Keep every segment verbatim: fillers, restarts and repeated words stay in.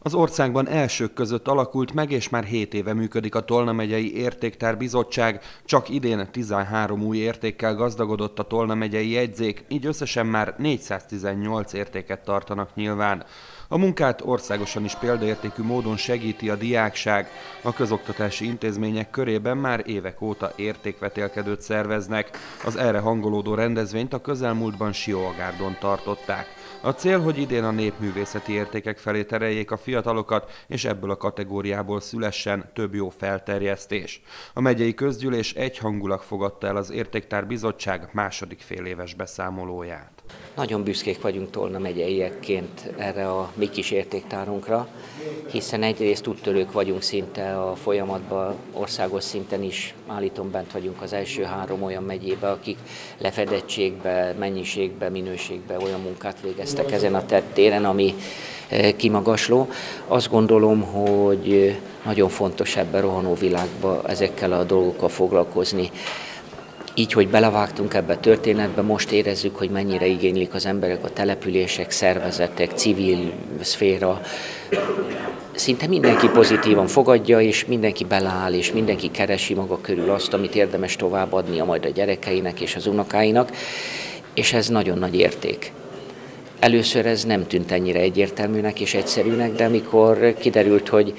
Az országban elsők között alakult meg, és már hét éve működik a Tolna megyei Értéktár Bizottság. Csak idén tizenhárom új értékkel gazdagodott a Tolna megyei jegyzék, így összesen már négyszáztizennyolc értéket tartanak nyilván. A munkát országosan is példaértékű módon segíti a diákság. A közoktatási intézmények körében már évek óta értékvetélkedőt szerveznek. Az erre hangolódó rendezvényt a közelmúltban Sióagárdon tartották. A cél, hogy idén a népművészeti értékek felé tereljék a fiatalokat, és ebből a kategóriából szülessen több jó felterjesztés. A megyei közgyűlés egyhangulag fogadta el az Értéktár Bizottság második féléves beszámolóját. Nagyon büszkék vagyunk Tolna megyeiekként erre a mi kis értéktárunkra, hiszen egyrészt úttörők vagyunk szinte a folyamatban, országos szinten is állítom bent vagyunk az első három olyan megyébe, akik lefedettségbe, mennyiségbe, minőségbe olyan munkát végeztek ezen a téren, ami kimagasló. Azt gondolom, hogy nagyon fontos ebben a rohanó világban ezekkel a dolgokkal foglalkozni. Így, hogy belevágtunk ebbe a történetbe, most érezzük, hogy mennyire igénylik az emberek, a települések, szervezetek, civil szféra. Szinte mindenki pozitívan fogadja, és mindenki beleáll, és mindenki keresi maga körül azt, amit érdemes továbbadnia majd a gyerekeinek és az unokáinak, és ez nagyon nagy érték. Először ez nem tűnt ennyire egyértelműnek és egyszerűnek, de amikor kiderült, hogy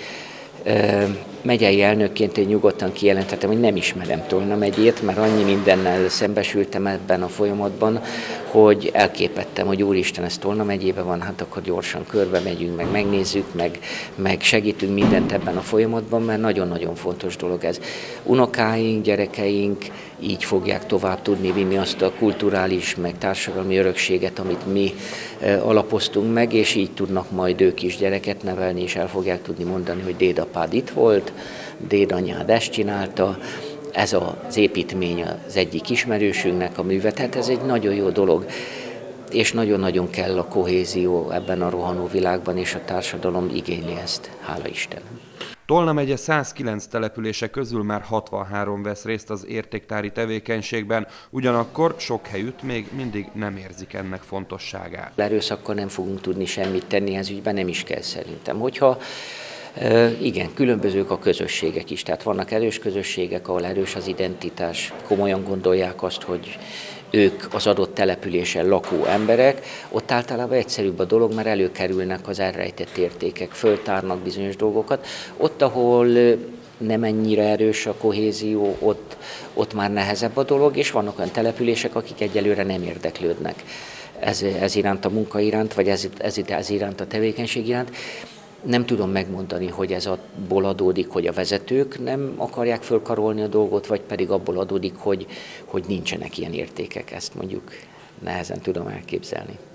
megyei elnökként én nyugodtan kijelentettem, hogy nem ismerem Tolna megyét, mert annyi mindennel szembesültem ebben a folyamatban, hogy elképettem, hogy úristen, ez Tolna megyében van, hát akkor gyorsan körbe megyünk, meg megnézzük, meg, meg segítünk mindent ebben a folyamatban, mert nagyon-nagyon fontos dolog ez. Unokáink, gyerekeink így fogják tovább tudni vinni azt a kulturális, meg társadalmi örökséget, amit mi alapoztunk meg, és így tudnak majd ők is gyereket nevelni, és el fogják tudni mondani, hogy dédapád itt volt, dédanyád ezt csinálta, ez az építmény az egyik ismerősünknek a műve, tehát ez egy nagyon jó dolog, és nagyon-nagyon kell a kohézió ebben a rohanó világban, és a társadalom igényli ezt, hála Istennek. Tolna megye százkilenc települése közül már hatvanhárom vesz részt az értéktári tevékenységben, ugyanakkor sok helyütt még mindig nem érzik ennek fontosságát. Erőszakkal nem fogunk tudni semmit tenni, ez ügyben nem is kell szerintem. Hogyha igen, különbözők a közösségek is, tehát vannak erős közösségek, ahol erős az identitás, komolyan gondolják azt, hogy ők az adott településen lakó emberek, ott általában egyszerűbb a dolog, mert előkerülnek az elrejtett értékek, föltárnak bizonyos dolgokat. Ott, ahol nem ennyire erős a kohézió, ott, ott már nehezebb a dolog, és vannak olyan települések, akik egyelőre nem érdeklődnek ez, ez iránt a munka iránt, vagy ez, ez, ez iránt a tevékenység iránt. Nem tudom megmondani, hogy ez abból adódik, hogy a vezetők nem akarják fölkarolni a dolgot, vagy pedig abból adódik, hogy, hogy nincsenek ilyen értékek. Ezt mondjuk nehezen tudom elképzelni.